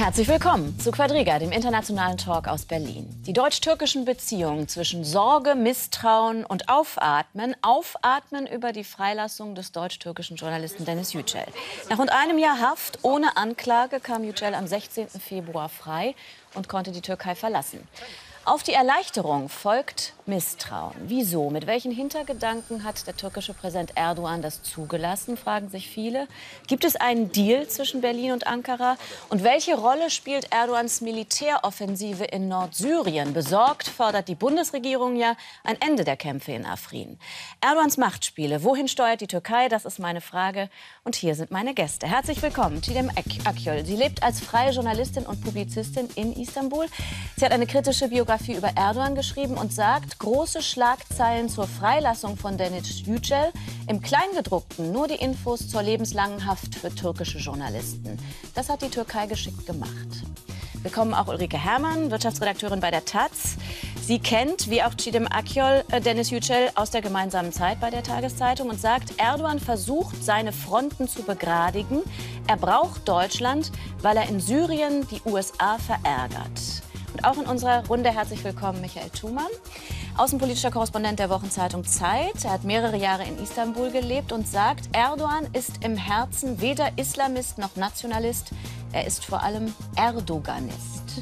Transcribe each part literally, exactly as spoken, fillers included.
Herzlich willkommen zu Quadriga, dem internationalen Talk aus Berlin. Die deutsch-türkischen Beziehungen zwischen Sorge, Misstrauen und Aufatmen. Aufatmen über die Freilassung des deutsch-türkischen Journalisten Deniz Yücel. Nach rund einem Jahr Haft ohne Anklage kam Yücel am sechzehnten Februar frei und konnte die Türkei verlassen. Auf die Erleichterung folgt Misstrauen. Wieso? Mit welchen Hintergedanken hat der türkische Präsident Erdogan das zugelassen, fragen sich viele. Gibt es einen Deal zwischen Berlin und Ankara? Und welche Rolle spielt Erdogans Militäroffensive in Nordsyrien? Besorgt fordert die Bundesregierung ja ein Ende der Kämpfe in Afrin. Erdogans Machtspiele. Wohin steuert die Türkei? Das ist meine Frage. Und hier sind meine Gäste. Herzlich willkommen, Çiğdem Akyol. Sie lebt als freie Journalistin und Publizistin in Istanbul. Sie hat eine kritische Biografie über Erdogan geschrieben und sagt, große Schlagzeilen zur Freilassung von Deniz Yücel, im Kleingedruckten nur die Infos zur lebenslangen Haft für türkische Journalisten. Das hat die Türkei geschickt gemacht. Willkommen auch Ulrike Herrmann, Wirtschaftsredakteurin bei der Taz. Sie kennt, wie auch Çiğdem Akyol, Deniz Yücel aus der gemeinsamen Zeit bei der Tageszeitung und sagt, Erdogan versucht, seine Fronten zu begradigen. Er braucht Deutschland, weil er in Syrien die U S A verärgert. Und auch in unserer Runde herzlich willkommen Michael Thumann, außenpolitischer Korrespondent der Wochenzeitung Zeit. Er hat mehrere Jahre in Istanbul gelebt und sagt, Erdogan ist im Herzen weder Islamist noch Nationalist. Er ist vor allem Erdoganist.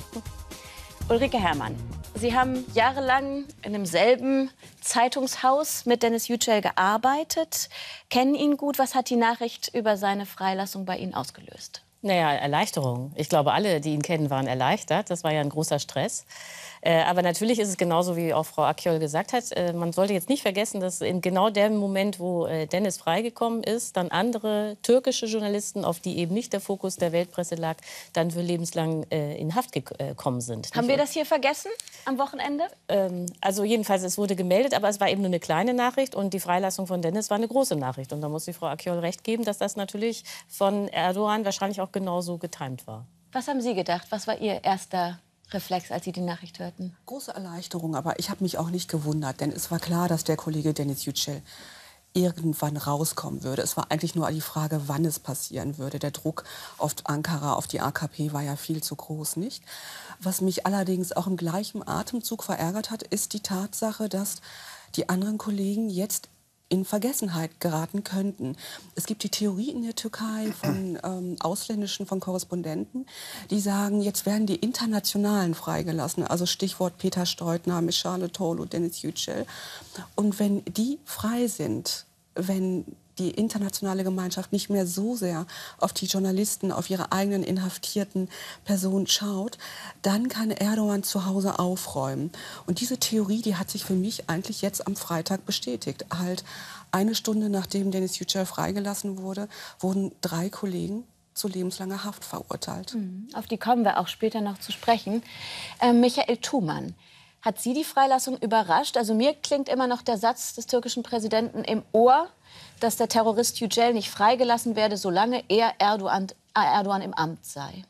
Ulrike Herrmann, Sie haben jahrelang in demselben Zeitungshaus mit Deniz Yücel gearbeitet, kennen ihn gut. Was hat die Nachricht über seine Freilassung bei Ihnen ausgelöst? Naja, Erleichterung. Ich glaube, alle, die ihn kennen, waren erleichtert. Das war ja ein großer Stress. Äh, aber natürlich ist es genauso, wie auch Frau Akyol gesagt hat. Äh, man sollte jetzt nicht vergessen, dass in genau dem Moment, wo äh, Deniz freigekommen ist, dann andere türkische Journalisten, auf die eben nicht der Fokus der Weltpresse lag, dann für lebenslang äh, in Haft gekommen sind. Haben wir das hier vergessen am Wochenende? Ähm, also jedenfalls, es wurde gemeldet, aber es war eben nur eine kleine Nachricht. Und die Freilassung von Deniz war eine große Nachricht. Und da muss ich Frau Akyol recht geben, dass das natürlich von Erdogan wahrscheinlich auch genauso getimt war. Was haben Sie gedacht? Was war Ihr erster Reflex, als Sie die Nachricht hörten? Große Erleichterung, aber ich habe mich auch nicht gewundert, denn es war klar, dass der Kollege Deniz Yücel irgendwann rauskommen würde. Es war eigentlich nur die Frage, wann es passieren würde. Der Druck auf Ankara, auf die A K P war ja viel zu groß, nicht? Was mich allerdings auch im gleichen Atemzug verärgert hat, ist die Tatsache, dass die anderen Kollegen jetzt in Vergessenheit geraten könnten. Es gibt die Theorie in der Türkei von ähm, ausländischen, von Korrespondenten, die sagen, jetzt werden die Internationalen freigelassen. Also Stichwort Peter Steutner, Meşale Tolu, Deniz Yücel. Und wenn die frei sind, wenn die internationale Gemeinschaft nicht mehr so sehr auf die Journalisten, auf ihre eigenen inhaftierten Personen schaut, dann kann Erdogan zu Hause aufräumen. Und diese Theorie, die hat sich für mich eigentlich jetzt am Freitag bestätigt. Halt eine Stunde nachdem Deniz Yücel freigelassen wurde, wurden drei Kollegen zu lebenslanger Haft verurteilt. Mhm. Auf die kommen wir auch später noch zu sprechen. Äh, Michael Thumann, hat Sie die Freilassung überrascht? Also mir klingt immer noch der Satz des türkischen Präsidenten im Ohr, dass der Terrorist Yücel nicht freigelassen werde, solange er Erdogan, äh, Erdogan im Amt sei.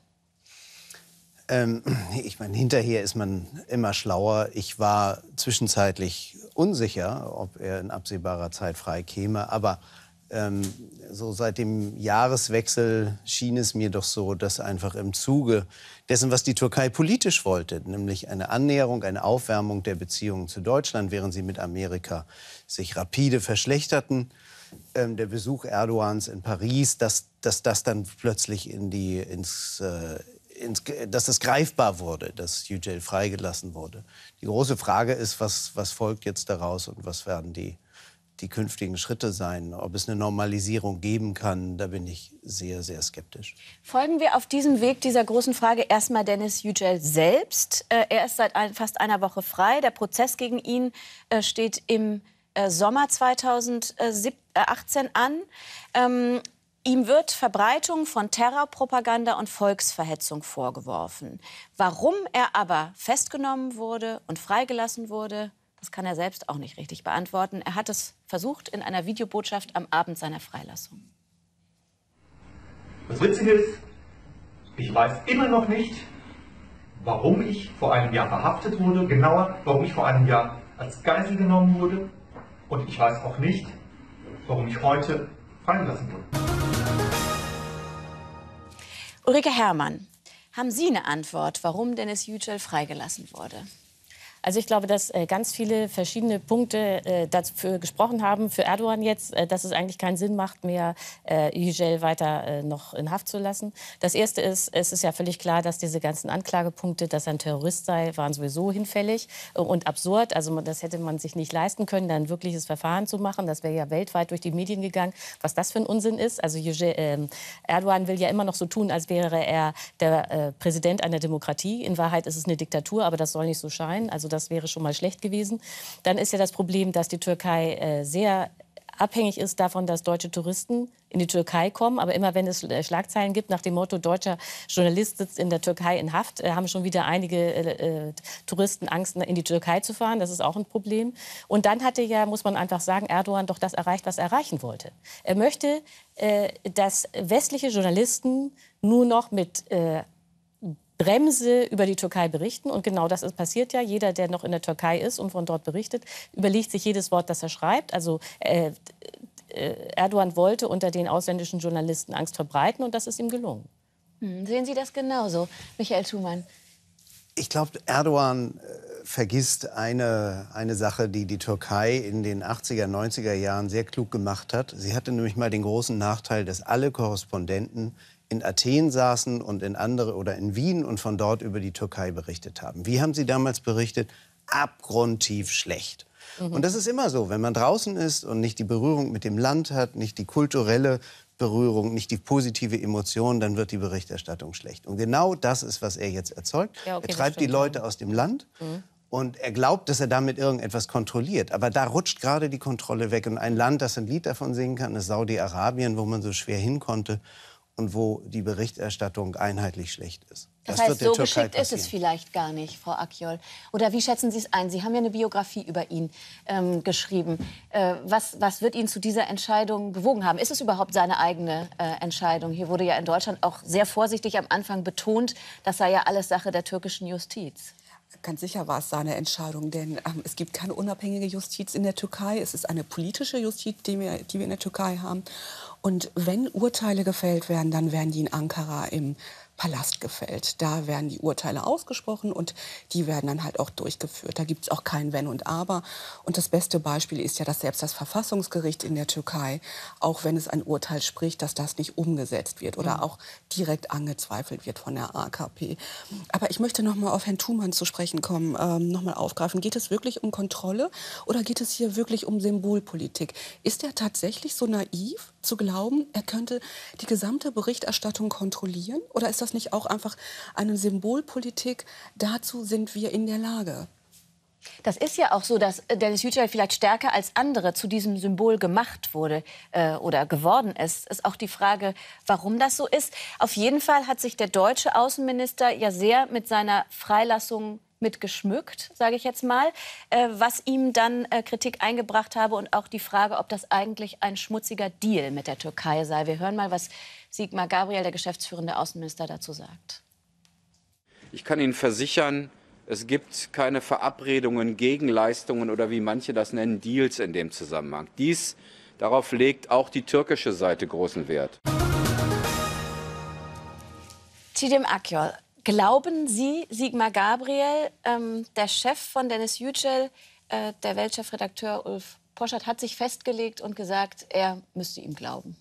Ähm, ich meine, hinterher ist man immer schlauer. Ich war zwischenzeitlich unsicher, ob er in absehbarer Zeit frei käme. Aber ähm, so seit dem Jahreswechsel schien es mir doch so, dass einfach im Zuge dessen, was die Türkei politisch wollte, nämlich eine Annäherung, eine Aufwärmung der Beziehungen zu Deutschland, während sie mit Amerika sich rapide verschlechterten, ähm, der Besuch Erdogans in Paris, dass, dass das dann plötzlich in die, ins, äh, ins, dass das greifbar wurde, dass Yücel freigelassen wurde. Die große Frage ist, was, was folgt jetzt daraus und was werden die, die künftigen Schritte sein? Ob es eine Normalisierung geben kann, da bin ich sehr, sehr skeptisch. Folgen wir auf diesem Weg dieser großen Frage erstmal Deniz Yücel selbst. Äh, er ist seit ein, fast einer Woche frei. Der Prozess gegen ihn äh, steht im äh, Sommer zweitausendachtzehn an. Ähm, ihm wird Verbreitung von Terrorpropaganda und Volksverhetzung vorgeworfen. Warum er aber festgenommen wurde und freigelassen wurde, das kann er selbst auch nicht richtig beantworten. Er hat es versucht in einer Videobotschaft am Abend seiner Freilassung. Das Witzige ist, ich weiß immer noch nicht, warum ich vor einem Jahr verhaftet wurde, genauer, warum ich vor einem Jahr als Geisel genommen wurde. Und ich weiß auch nicht, warum ich heute freigelassen wurde. Ulrike Herrmann, Haben Sie eine Antwort, warum Deniz Yücel freigelassen wurde? Also ich glaube, dass äh, ganz viele verschiedene Punkte äh, dafür gesprochen haben, für Erdogan jetzt, äh, dass es eigentlich keinen Sinn macht, mehr äh, Yücel weiter äh, noch in Haft zu lassen. Das Erste ist, es ist ja völlig klar, dass diese ganzen Anklagepunkte, dass er ein Terrorist sei, waren sowieso hinfällig und absurd. Also das hätte man sich nicht leisten können, da ein wirkliches Verfahren zu machen. Das wäre ja weltweit durch die Medien gegangen, was das für ein Unsinn ist. Also Yücel, äh, Erdogan will ja immer noch so tun, als wäre er der äh, Präsident einer Demokratie. In Wahrheit ist es eine Diktatur, aber das soll nicht so scheinen. Also das wäre schon mal schlecht gewesen. Dann ist ja das Problem, dass die Türkei äh, sehr abhängig ist davon, dass deutsche Touristen in die Türkei kommen. Aber immer wenn es äh, Schlagzeilen gibt nach dem Motto, deutscher Journalist sitzt in der Türkei in Haft, äh, haben schon wieder einige äh, äh, Touristen Angst, in die Türkei zu fahren. Das ist auch ein Problem. Und dann hatte ja, muss man einfach sagen, Erdogan doch das erreicht, was er erreichen wollte. Er möchte, äh, dass westliche Journalisten nur noch mit äh, Bremse über die Türkei berichten. Und genau das ist passiert ja. Jeder, der noch in der Türkei ist und von dort berichtet, überlegt sich jedes Wort, das er schreibt. Also äh, äh, Erdogan wollte unter den ausländischen Journalisten Angst verbreiten und das ist ihm gelungen. Hm, sehen Sie das genauso, Michael Thumann? Ich glaube, Erdogan äh, vergisst eine, eine Sache, die die Türkei in den achtziger, neunziger Jahren sehr klug gemacht hat. Sie hatte nämlich mal den großen Nachteil, dass alle Korrespondenten in Athen saßen und in andere oder in Wien und von dort über die Türkei berichtet haben. Wie haben sie damals berichtet? Abgrundtief schlecht. Mhm. Und das ist immer so, wenn man draußen ist und nicht die Berührung mit dem Land hat, nicht die kulturelle Berührung, nicht die positive Emotion, dann wird die Berichterstattung schlecht. Und genau das ist, was er jetzt erzeugt. Ja, okay, er treibt die Leute ja aus dem Land. Mhm. Und er glaubt, dass er damit irgendetwas kontrolliert. Aber da rutscht gerade die Kontrolle weg. Und ein Land, das ein Lied davon singen kann, ist Saudi-Arabien, wo man so schwer hin konnte. Und wo die Berichterstattung einheitlich schlecht ist. Das, das heißt, so geschickt ist es vielleicht gar nicht, Frau Akyol. Oder wie schätzen Sie es ein? Sie haben ja eine Biografie über ihn ähm, geschrieben. Äh, was, was wird ihn zu dieser Entscheidung bewogen haben? Ist es überhaupt seine eigene äh, Entscheidung? Hier wurde ja in Deutschland auch sehr vorsichtig am Anfang betont, das sei ja alles Sache der türkischen Justiz. Ganz sicher war es seine Entscheidung, denn ähm, es gibt keine unabhängige Justiz in der Türkei. Es ist eine politische Justiz, die wir, die wir in der Türkei haben. Und wenn Urteile gefällt werden, dann werden die in Ankara im Palast gefällt. Da werden die Urteile ausgesprochen und die werden dann halt auch durchgeführt. Da gibt es auch kein Wenn und Aber. Und das beste Beispiel ist ja, dass selbst das Verfassungsgericht in der Türkei, auch wenn es ein Urteil spricht, dass das nicht umgesetzt wird oder mhm. auch direkt angezweifelt wird von der A K P. Aber ich möchte noch mal auf Herrn Thumann zu sprechen kommen, ähm, noch mal aufgreifen. Geht es wirklich um Kontrolle oder geht es hier wirklich um Symbolpolitik? Ist er tatsächlich so naiv zu glauben, er könnte die gesamte Berichterstattung kontrollieren? Oder ist das nicht auch einfach eine Symbolpolitik? Dazu sind wir in der Lage. Das ist ja auch so, dass Deniz Yücel vielleicht stärker als andere zu diesem Symbol gemacht wurde äh, oder geworden ist. Ist auch die Frage, warum das so ist. Auf jeden Fall hat sich der deutsche Außenminister ja sehr mit seiner Freilassung mit geschmückt, sage ich jetzt mal, äh, was ihm dann äh, Kritik eingebracht habe und auch die Frage, ob das eigentlich ein schmutziger Deal mit der Türkei sei. Wir hören mal, was Sigmar Gabriel, der geschäftsführende Außenminister, dazu sagt. Ich kann Ihnen versichern, es gibt keine Verabredungen, Gegenleistungen oder wie manche das nennen, Deals in dem Zusammenhang. Dies, darauf legt auch die türkische Seite großen Wert. Çiğdem Akyol, glauben Sie, Sigmar Gabriel, ähm, der Chef von Deniz Yücel, äh, der Weltchefredakteur Ulf Poschardt, hat sich festgelegt und gesagt, er müsste ihm glauben?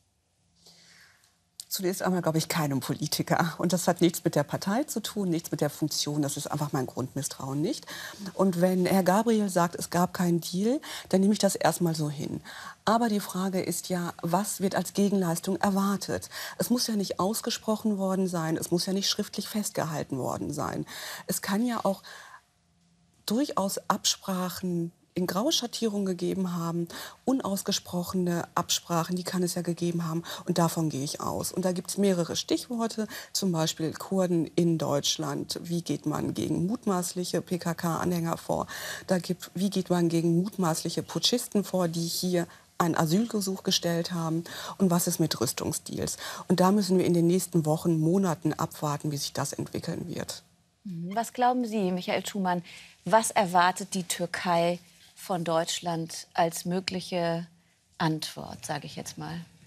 Zunächst einmal glaube ich keinem Politiker. Und das hat nichts mit der Partei zu tun, nichts mit der Funktion. Das ist einfach mein Grundmisstrauen nicht. Und wenn Herr Gabriel sagt, es gab keinen Deal, dann nehme ich das erstmal so hin. Aber die Frage ist ja, was wird als Gegenleistung erwartet? Es muss ja nicht ausgesprochen worden sein, es muss ja nicht schriftlich festgehalten worden sein. Es kann ja auch durchaus Absprachen in Grauschattierung gegeben haben, unausgesprochene Absprachen, die kann es ja gegeben haben. Und davon gehe ich aus. Und da gibt es mehrere Stichworte, zum Beispiel Kurden in Deutschland. Wie geht man gegen mutmaßliche P K K-Anhänger vor? Da gibt, wie geht man gegen mutmaßliche Putschisten vor, die hier ein Asylgesuch gestellt haben? Und was ist mit Rüstungsdeals? Und da müssen wir in den nächsten Wochen, Monaten abwarten, wie sich das entwickeln wird. Was glauben Sie, Michael Thumann, was erwartet die Türkei von Deutschland als mögliche Antwort, sage ich jetzt mal?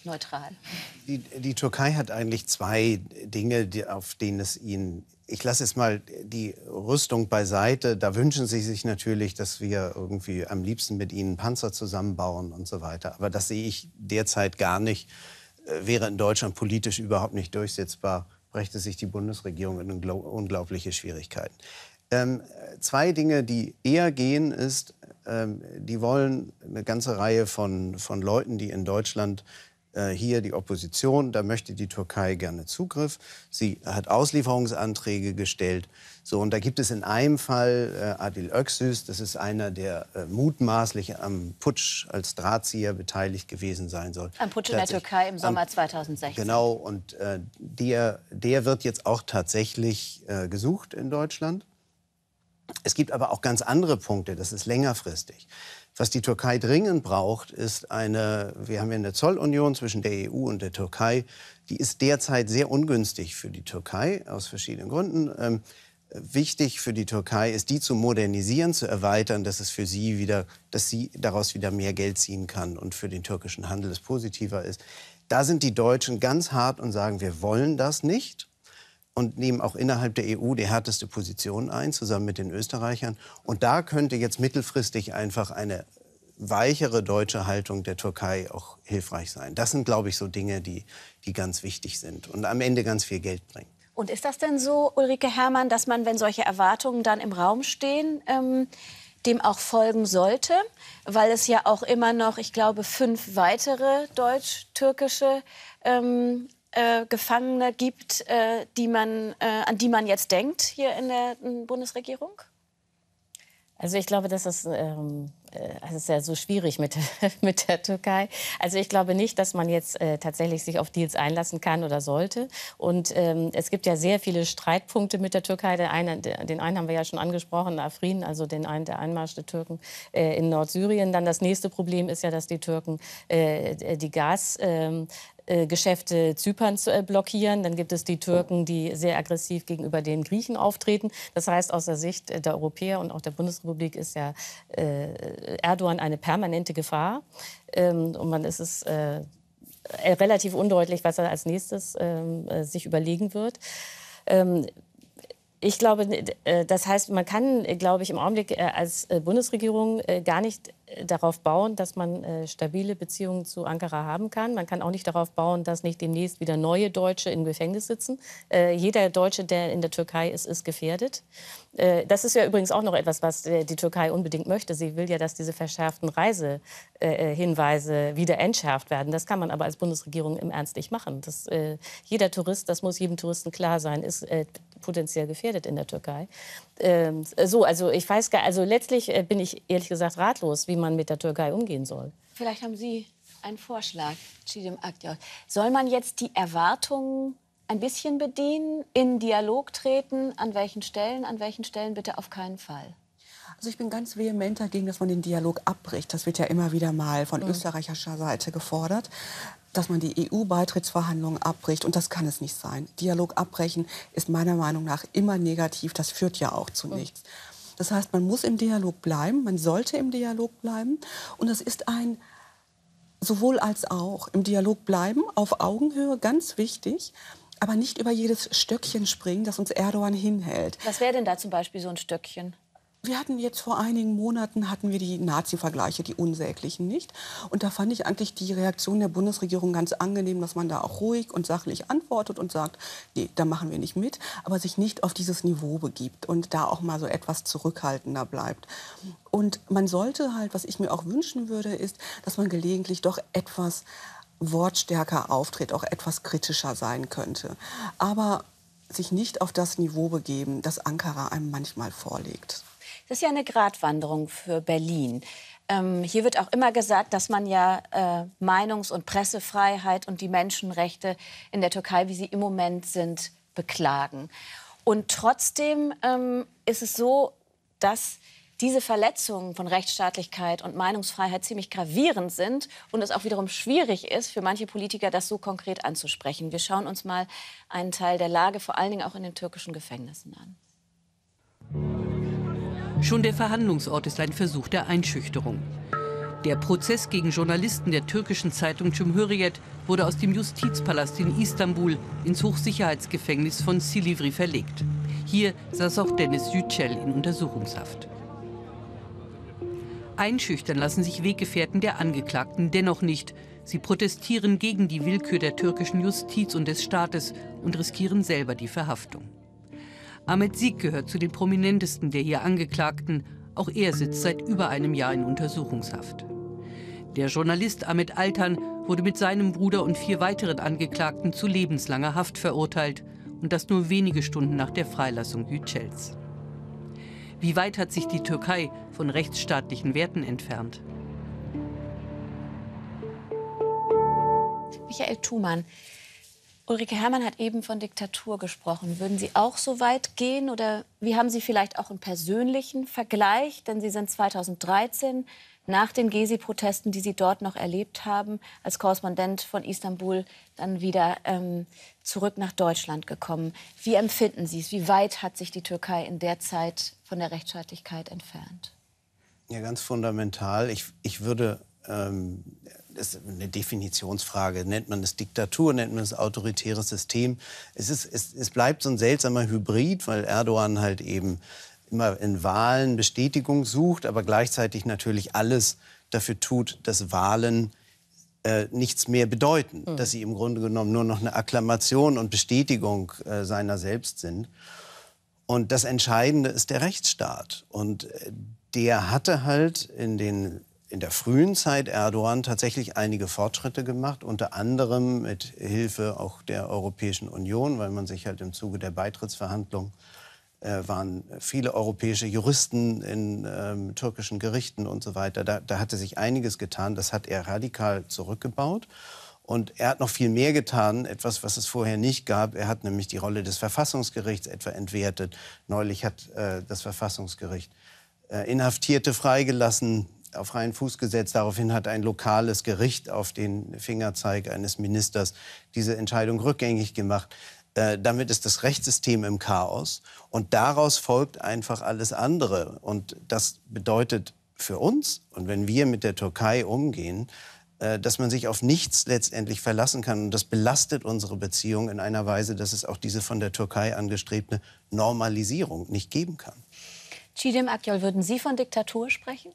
neutral? Die, die Türkei hat eigentlich zwei Dinge, die, auf denen es ihnen... Ich lasse jetzt mal die Rüstung beiseite. Da wünschen sie sich natürlich, dass wir irgendwie am liebsten mit ihnen Panzer zusammenbauen und so weiter. Aber das sehe ich derzeit gar nicht. Äh, wäre in Deutschland politisch überhaupt nicht durchsetzbar, brächte sich die Bundesregierung in ungl- unglaubliche Schwierigkeiten. Ähm, zwei Dinge, die eher gehen, ist, ähm, die wollen eine ganze Reihe von, von Leuten, die in Deutschland hier die Opposition, da möchte die Türkei gerne Zugriff. Sie hat Auslieferungsanträge gestellt. So, und da gibt es in einem Fall äh, Adil Öksüz, das ist einer, der äh, mutmaßlich am Putsch als Drahtzieher beteiligt gewesen sein soll. Am Putsch in der Türkei im Sommer am, zweitausendsechzehn. Genau, und äh, der, der wird jetzt auch tatsächlich äh, gesucht in Deutschland. Es gibt aber auch ganz andere Punkte, das ist längerfristig. Was die Türkei dringend braucht, ist eine, wir haben ja eine Zollunion zwischen der E U und der Türkei, die ist derzeit sehr ungünstig für die Türkei, aus verschiedenen Gründen. Ähm, wichtig für die Türkei ist, die zu modernisieren, zu erweitern, dass es für sie wieder, dass sie daraus wieder mehr Geld ziehen kann und für den türkischen Handel es positiver ist. Da sind die Deutschen ganz hart und sagen, wir wollen das nicht. Und nehmen auch innerhalb der E U die härteste Position ein, zusammen mit den Österreichern. Und da könnte jetzt mittelfristig einfach eine weichere deutsche Haltung der Türkei auch hilfreich sein. Das sind, glaube ich, so Dinge, die, die ganz wichtig sind und am Ende ganz viel Geld bringen. Und ist das denn so, Ulrike Herrmann, dass man, wenn solche Erwartungen dann im Raum stehen, ähm, dem auch folgen sollte? Weil es ja auch immer noch, ich glaube, fünf weitere deutsch-türkische ähm, Äh, Gefangene gibt, äh, die man, äh, an die man jetzt denkt hier in der in Bundesregierung? Also ich glaube, das ist, ähm, es ist ja so schwierig mit, mit der Türkei. Also ich glaube nicht, dass man jetzt äh, tatsächlich sich auf Deals einlassen kann oder sollte. Und ähm, es gibt ja sehr viele Streitpunkte mit der Türkei. Der eine, der, den einen haben wir ja schon angesprochen, Afrin, also den einen, der Einmarsch der Türken äh, in Nordsyrien. Dann das nächste Problem ist ja, dass die Türken äh, die Gas äh, Geschäfte Zyperns äh, blockieren. Dann gibt es die Türken, die sehr aggressiv gegenüber den Griechen auftreten. Das heißt, aus der Sicht der Europäer und auch der Bundesrepublik ist ja äh, Erdogan eine permanente Gefahr. Ähm, und man ist es äh, relativ undeutlich, was er als nächstes äh, sich überlegen wird. Ähm, Ich glaube, das heißt, man kann, glaube ich, im Augenblick als Bundesregierung gar nicht darauf bauen, dass man stabile Beziehungen zu Ankara haben kann. Man kann auch nicht darauf bauen, dass nicht demnächst wieder neue Deutsche im Gefängnis sitzen. Jeder Deutsche, der in der Türkei ist, ist gefährdet. Das ist ja übrigens auch noch etwas, was die Türkei unbedingt möchte. Sie will ja, dass diese verschärften Reisehinweise wieder entschärft werden. Das kann man aber als Bundesregierung im Ernst nicht machen. Das, jeder Tourist, das muss jedem Touristen klar sein, ist potenziell gefährdet in der Türkei. Ähm, so, also ich weiß gar, also letztlich äh, bin ich ehrlich gesagt ratlos, wie man mit der Türkei umgehen soll. Vielleicht haben Sie einen Vorschlag, Çiğdem Akgöz. Soll man jetzt die Erwartungen ein bisschen bedienen, in Dialog treten? An welchen Stellen, an welchen Stellen bitte auf keinen Fall? Also ich bin ganz vehement dagegen, dass man den Dialog abbricht. Das wird ja immer wieder mal von mhm. österreichischer Seite gefordert, dass man die E U-Beitrittsverhandlungen abbricht. Und das kann es nicht sein. Dialog abbrechen ist meiner Meinung nach immer negativ. Das führt ja auch zu mhm. nichts. Das heißt, man muss im Dialog bleiben, man sollte im Dialog bleiben. Und es ist ein sowohl als auch im Dialog bleiben, auf Augenhöhe, ganz wichtig. Aber nicht über jedes Stöckchen springen, das uns Erdogan hinhält. Was wäre denn da zum Beispiel so ein Stöckchen? Wir hatten jetzt vor einigen Monaten hatten wir die Nazi-Vergleiche, die unsäglichen nicht. Und da fand ich eigentlich die Reaktion der Bundesregierung ganz angenehm, dass man da auch ruhig und sachlich antwortet und sagt, nee, da machen wir nicht mit, aber sich nicht auf dieses Niveau begibt und da auch mal so etwas zurückhaltender bleibt. Und man sollte halt, was ich mir auch wünschen würde, ist, dass man gelegentlich doch etwas wortstärker auftritt, auch etwas kritischer sein könnte. Aber sich nicht auf das Niveau begeben, das Ankara einem manchmal vorlegt. Das ist ja eine Gratwanderung für Berlin. Ähm, hier wird auch immer gesagt, dass man ja äh, Meinungs- und Pressefreiheit und die Menschenrechte in der Türkei, wie sie im Moment sind, beklagen. Und trotzdem ähm, ist es so, dass diese Verletzungen von Rechtsstaatlichkeit und Meinungsfreiheit ziemlich gravierend sind und es auch wiederum schwierig ist, für manche Politiker das so konkret anzusprechen. Wir schauen uns mal einen Teil der Lage, vor allen Dingen auch in den türkischen Gefängnissen, an. Schon der Verhandlungsort ist ein Versuch der Einschüchterung. Der Prozess gegen Journalisten der türkischen Zeitung Cumhuriyet wurde aus dem Justizpalast in Istanbul ins Hochsicherheitsgefängnis von Silivri verlegt. Hier saß auch Deniz Yücel in Untersuchungshaft. Einschüchtern lassen sich Weggefährten der Angeklagten dennoch nicht. Sie protestieren gegen die Willkür der türkischen Justiz und des Staates und riskieren selber die Verhaftung. Ahmet Sik gehört zu den prominentesten der hier Angeklagten. Auch er sitzt seit über einem Jahr in Untersuchungshaft. Der Journalist Ahmet Altan wurde mit seinem Bruder und vier weiteren Angeklagten zu lebenslanger Haft verurteilt. Und das nur wenige Stunden nach der Freilassung Yücels. Wie weit hat sich die Türkei von rechtsstaatlichen Werten entfernt? Michael Thumann, Ulrike Herrmann hat eben von Diktatur gesprochen. Würden Sie auch so weit gehen? Oder wie haben Sie vielleicht auch einen persönlichen Vergleich? Denn Sie sind zweitausenddreizehn, nach den Gezi-Protesten, die Sie dort noch erlebt haben, als Korrespondent von Istanbul dann wieder ähm, zurück nach Deutschland gekommen. Wie empfinden Sie es? Wie weit hat sich die Türkei in der Zeit von der Rechtsstaatlichkeit entfernt? Ja, ganz fundamental. Ich, ich würde... Ähm, das ist eine Definitionsfrage. Nennt man es Diktatur, nennt man es autoritäres System? Es, ist, es, es bleibt so ein seltsamer Hybrid, weil Erdogan halt eben immer in Wahlen Bestätigung sucht, aber gleichzeitig natürlich alles dafür tut, dass Wahlen äh, nichts mehr bedeuten. Mhm. Dass sie im Grunde genommen nur noch eine Akklamation und Bestätigung äh, seiner selbst sind. Und das Entscheidende ist der Rechtsstaat. Und äh, der hatte halt in den in der frühen Zeit Erdogan tatsächlich einige Fortschritte gemacht, unter anderem mit Hilfe auch der Europäischen Union, weil man sich halt im Zuge der Beitrittsverhandlungen äh, waren viele europäische Juristen in ähm, türkischen Gerichten und so weiter. Da, da hatte sich einiges getan. Das hat er radikal zurückgebaut. Und er hat noch viel mehr getan, etwas, was es vorher nicht gab. Er hat nämlich die Rolle des Verfassungsgerichts etwa entwertet. Neulich hat äh, das Verfassungsgericht äh, Inhaftierte freigelassen, auf freien Fuß gesetzt. Daraufhin hat ein lokales Gericht auf den Fingerzeig eines Ministers diese Entscheidung rückgängig gemacht. Äh, damit ist das Rechtssystem im Chaos. Und daraus folgt einfach alles andere. Und das bedeutet für uns, und wenn wir mit der Türkei umgehen, äh, dass man sich auf nichts letztendlich verlassen kann. Und das belastet unsere Beziehung in einer Weise, dass es auch diese von der Türkei angestrebte Normalisierung nicht geben kann. Çiğdem Akyol, würden Sie von Diktatur sprechen?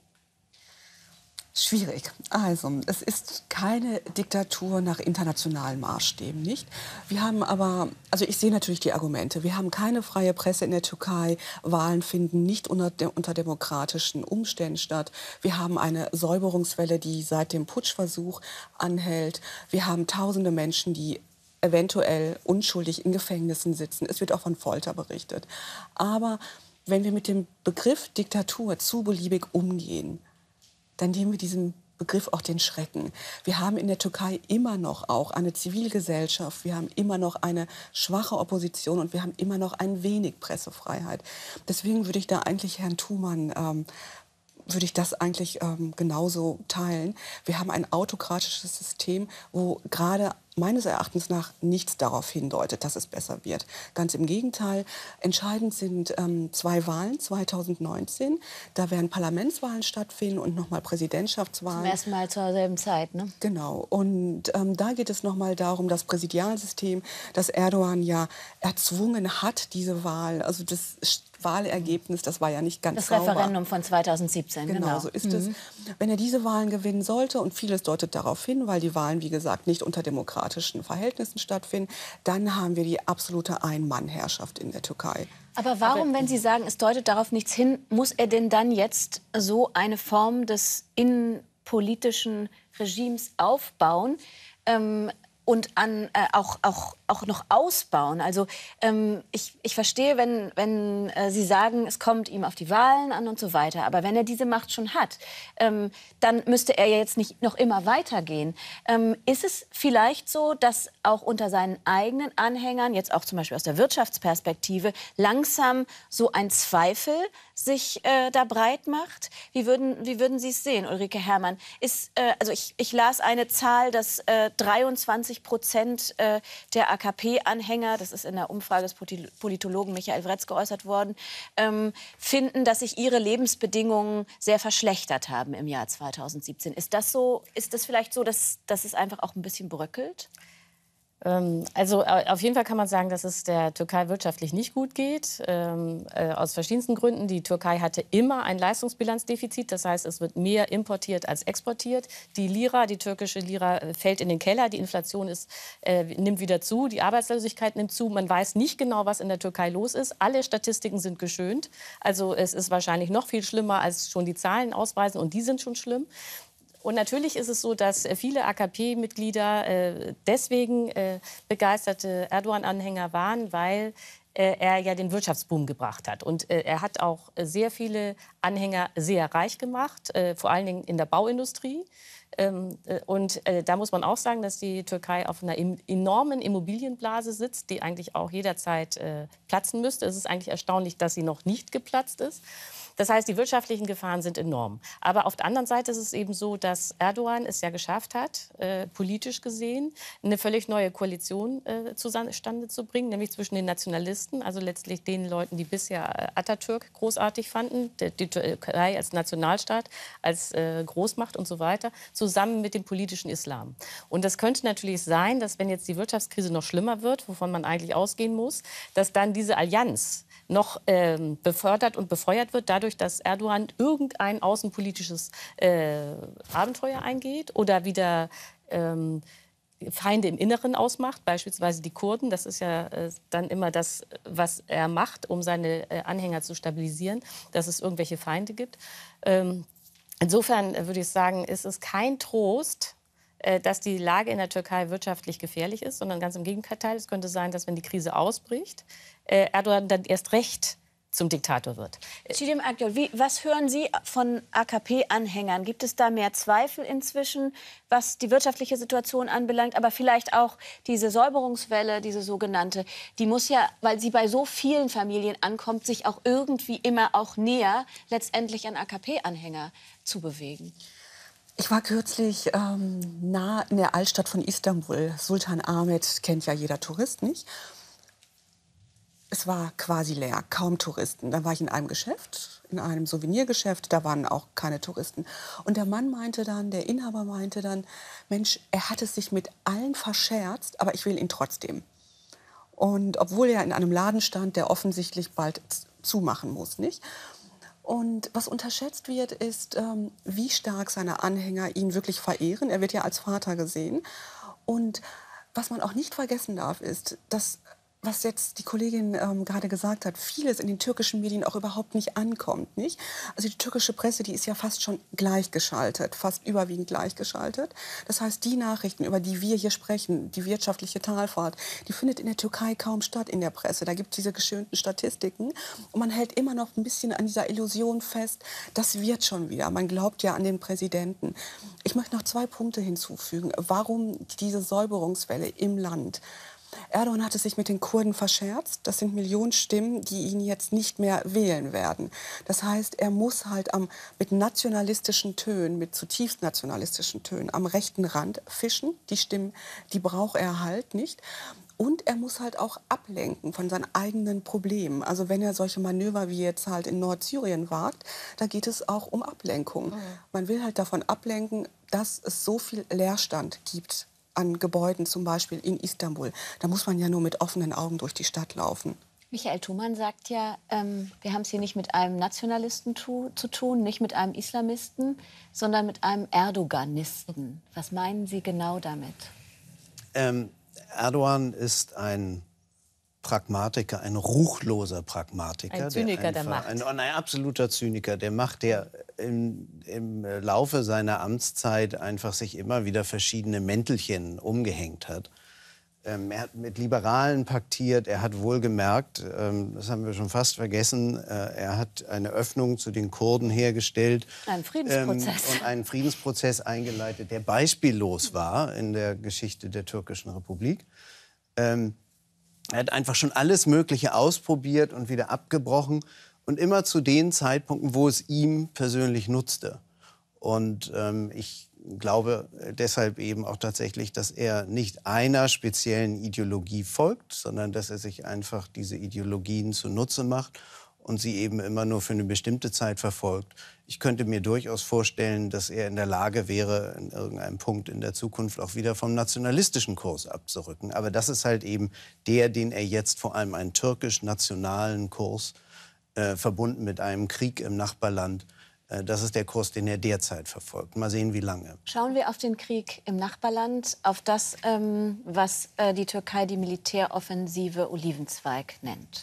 Schwierig. Also, es ist keine Diktatur nach internationalen Maßstäben, nicht? Wir haben aber, also ich sehe natürlich die Argumente. Wir haben keine freie Presse in der Türkei. Wahlen finden nicht unter, de, unter demokratischen Umständen statt. Wir haben eine Säuberungswelle, die seit dem Putschversuch anhält. Wir haben tausende Menschen, die eventuell unschuldig in Gefängnissen sitzen. Es wird auch von Folter berichtet. Aber wenn wir mit dem Begriff Diktatur zu beliebig umgehen, dann nehmen wir diesem Begriff auch den Schrecken. Wir haben in der Türkei immer noch auch eine Zivilgesellschaft, wir haben immer noch eine schwache Opposition und wir haben immer noch ein wenig Pressefreiheit. Deswegen würde ich da eigentlich Herrn Thumann, ähm, würde ich das eigentlich ähm, genauso teilen. Wir haben ein autokratisches System, wo gerade meines Erachtens nach nichts darauf hindeutet, dass es besser wird. Ganz im Gegenteil, entscheidend sind ähm, zwei Wahlen zweitausendneunzehn. Da werden Parlamentswahlen stattfinden und nochmal Präsidentschaftswahlen. Zum ersten Mal zur selben Zeit, ne? Genau. Und ähm, da geht es nochmal darum, das Präsidialsystem, das Erdogan ja erzwungen hat, diese Wahl, also das Wahlergebnis, das war ja nicht ganz Das sauber. Referendum von zweitausendsiebzehn, genau. Genau, so ist mhm. es. Wenn er diese Wahlen gewinnen sollte, und vieles deutet darauf hin, weil die Wahlen, wie gesagt, nicht unter demokratischen Verhältnissen stattfinden, dann haben wir die absolute Ein-Mann-Herrschaft in der Türkei. Aber warum, wenn Sie sagen, es deutet darauf nichts hin, muss er denn dann jetzt so eine Form des innenpolitischen Regimes aufbauen? Ähm, und an, äh, auch, auch, auch noch ausbauen. Also ähm, ich, ich verstehe, wenn, wenn äh, Sie sagen, es kommt ihm auf die Wahlen an und so weiter. Aber wenn er diese Macht schon hat, ähm, dann müsste er ja jetzt nicht noch immer weitergehen. Ähm, ist es vielleicht so, dass auch unter seinen eigenen Anhängern, jetzt auch zum Beispiel aus der Wirtschaftsperspektive, langsam so ein Zweifel sich äh, da breit macht? Wie würden, wie würden Sie es sehen, Ulrike Herrmann? Ist, äh, also ich, ich las eine Zahl, dass äh, dreiundzwanzig Prozent äh, der A K P-Anhänger, das ist in der Umfrage des Politologen Michael Wretz geäußert worden, ähm, finden, dass sich ihre Lebensbedingungen sehr verschlechtert haben im Jahr zweitausendsiebzehn. Ist das so? Ist das vielleicht so, dass, dass es einfach auch ein bisschen bröckelt? Also auf jeden Fall kann man sagen, dass es der Türkei wirtschaftlich nicht gut geht, ähm, äh, aus verschiedensten Gründen. Die Türkei hatte immer ein Leistungsbilanzdefizit, das heißt, es wird mehr importiert als exportiert. Die Lira, die türkische Lira, fällt in den Keller, die Inflation ist, äh, nimmt wieder zu, die Arbeitslosigkeit nimmt zu. Man weiß nicht genau, was in der Türkei los ist. Alle Statistiken sind geschönt, also es ist wahrscheinlich noch viel schlimmer, als schon die Zahlen ausweisen, und die sind schon schlimm. Und natürlich ist es so, dass viele A K P-Mitglieder äh, deswegen äh, begeisterte Erdogan-Anhänger waren, weil äh, er ja den Wirtschaftsboom gebracht hat. Und äh, er hat auch sehr viele Anhänger sehr reich gemacht, äh, vor allen Dingen in der Bauindustrie. Ähm, äh, und äh, da muss man auch sagen, dass die Türkei auf einer im, enormen Immobilienblase sitzt, die eigentlich auch jederzeit äh, platzen müsste. Es ist eigentlich erstaunlich, dass sie noch nicht geplatzt ist. Das heißt, die wirtschaftlichen Gefahren sind enorm. Aber auf der anderen Seite ist es eben so, dass Erdogan es ja geschafft hat, äh, politisch gesehen, eine völlig neue Koalition äh, zustande zu bringen, nämlich zwischen den Nationalisten, also letztlich den Leuten, die bisher Atatürk großartig fanden, die, die Türkei als Nationalstaat, als äh, Großmacht und so weiter, zusammen mit dem politischen Islam. Und das könnte natürlich sein, dass wenn jetzt die Wirtschaftskrise noch schlimmer wird, wovon man eigentlich ausgehen muss, dass dann diese Allianz noch ähm, befördert und befeuert wird, dadurch, dass Erdogan irgendein außenpolitisches äh, Abenteuer eingeht oder wieder ähm, Feinde im Inneren ausmacht, beispielsweise die Kurden. Das ist ja äh, dann immer das, was er macht, um seine äh, Anhänger zu stabilisieren, dass es irgendwelche Feinde gibt. Ähm, insofern äh, würde ich sagen, ist es kein Trost, äh, dass die Lage in der Türkei wirtschaftlich gefährlich ist, sondern ganz im Gegenteil. Es könnte sein, dass wenn die Krise ausbricht, äh, Erdogan dann erst recht zum Diktator wird. Chidem Akgül, wie, was hören Sie von A K P-Anhängern? Gibt es da mehr Zweifel inzwischen, was die wirtschaftliche Situation anbelangt, aber vielleicht auch diese Säuberungswelle, diese sogenannte, die muss ja, weil sie bei so vielen Familien ankommt, sich auch irgendwie immer auch näher letztendlich an A K P-Anhänger zu bewegen? Ich war kürzlich ähm, nah in der Altstadt von Istanbul. Sultan Ahmet kennt ja jeder Tourist, nicht? Es war quasi leer, kaum Touristen. Dann war ich in einem Geschäft, in einem Souvenirgeschäft, da waren auch keine Touristen. Und der Mann meinte dann, der Inhaber meinte dann, Mensch, er hat es sich mit allen verscherzt, aber ich will ihn trotzdem. Und obwohl er in einem Laden stand, der offensichtlich bald zumachen muss, nicht? Und was unterschätzt wird, ist, ähm, wie stark seine Anhänger ihn wirklich verehren. Er wird ja als Vater gesehen. Und was man auch nicht vergessen darf, ist, dass, was jetzt die Kollegin ähm, gerade gesagt hat, vieles in den türkischen Medien auch überhaupt nicht ankommt, nicht? Also die türkische Presse, die ist ja fast schon gleichgeschaltet, fast überwiegend gleichgeschaltet. Das heißt, die Nachrichten, über die wir hier sprechen, die wirtschaftliche Talfahrt, die findet in der Türkei kaum statt in der Presse. Da gibt es diese geschönten Statistiken und man hält immer noch ein bisschen an dieser Illusion fest, das wird schon wieder. Man glaubt ja an den Präsidenten. Ich möchte noch zwei Punkte hinzufügen. Warum diese Säuberungswelle im Land? Erdogan hat es sich mit den Kurden verscherzt. Das sind Millionen Stimmen, die ihn jetzt nicht mehr wählen werden. Das heißt, er muss halt am, mit nationalistischen Tönen, mit zutiefst nationalistischen Tönen am rechten Rand fischen. Die Stimmen, die braucht er halt nicht. Und er muss halt auch ablenken von seinen eigenen Problemen. Also wenn er solche Manöver wie jetzt halt in Nordsyrien wagt, da geht es auch um Ablenkung. Mhm. Man will halt davon ablenken, dass es so viel Leerstand gibt an Gebäuden, zum Beispiel in Istanbul. Da muss man ja nur mit offenen Augen durch die Stadt laufen. Michael Thumann sagt ja, ähm, wir haben es hier nicht mit einem Nationalisten tu, zu tun, nicht mit einem Islamisten, sondern mit einem Erdoganisten. Was meinen Sie genau damit? Ähm, Erdogan ist ein Pragmatiker, ein ruchloser Pragmatiker. Ein Zyniker der, einfach, der Macht. Ein, ein absoluter Zyniker der Macht, der im, im Laufe seiner Amtszeit einfach sich immer wieder verschiedene Mäntelchen umgehängt hat. Ähm, er hat mit Liberalen paktiert, er hat wohl gemerkt, ähm, das haben wir schon fast vergessen, äh, er hat eine Öffnung zu den Kurden hergestellt. Ein Friedensprozess. Ähm, und einen Friedensprozess eingeleitet, der beispiellos war in der Geschichte der türkischen Republik. Ähm, Er hat einfach schon alles Mögliche ausprobiert und wieder abgebrochen. Und immer zu den Zeitpunkten, wo es ihm persönlich nutzte. Und ähm, ich glaube deshalb eben auch tatsächlich, dass er nicht einer speziellen Ideologie folgt, sondern dass er sich einfach diese Ideologien zunutze macht und sie eben immer nur für eine bestimmte Zeit verfolgt. Ich könnte mir durchaus vorstellen, dass er in der Lage wäre, in irgendeinem Punkt in der Zukunft auch wieder vom nationalistischen Kurs abzurücken. Aber das ist halt eben der, den er jetzt vor allem einen türkisch-nationalen Kurs äh, verbunden mit einem Krieg im Nachbarland. Das ist der Kurs, den er derzeit verfolgt. Mal sehen, wie lange. Schauen wir auf den Krieg im Nachbarland, auf das, ähm, was äh, die Türkei die Militäroffensive Olivenzweig nennt.